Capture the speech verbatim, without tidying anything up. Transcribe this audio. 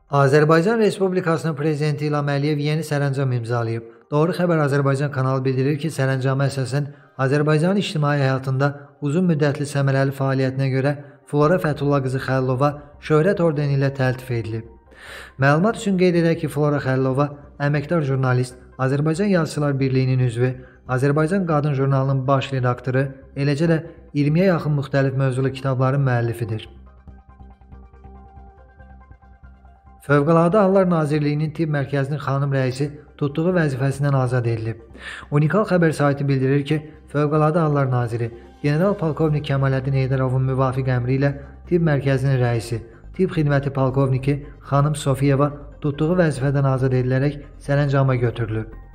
Azərbaycan Respublikasının Prezidenti İlham Əliyev yeni sərəncam imzalayıb. Doğru Xəbər Azərbaycan kanalı bildirir ki, sərəncama əsasən Azərbaycanın ictimai həyatında uzun müddətli səmərəli fəaliyyətinə görə Flora Fəthullah qızı Xəlilova şöhrət ordeni ilə təltif edilib. Məlumat üçün qeyd edək ki, Flora Xəlilova əməkdar jurnalist, Azərbaycan Yazıçılar Birliyinin üzvü, Azərbaycan Qadın jurnalının baş redaktoru, eləcə də iyirmiyə yaxın müxtəlif mövzulu kitabların müəllifidir. Fövqəladə Hallar Nazirliyinin Tibb Mərkəzinin xanım rəisi tutduğu vəzifəsindən azad edilib. Unikal xəbər saiti bildirir ki, Fövqəladə Hallar Naziri General Polkovnik Kəmaləddin Heydarovun müvafiq əmri ilə Tibb Mərkəzinin rəisi, Tibb Xidməti Polkovniki xanım Sofiyeva tutduğu vəzifədən azad edilərək sərəncama götürülüb.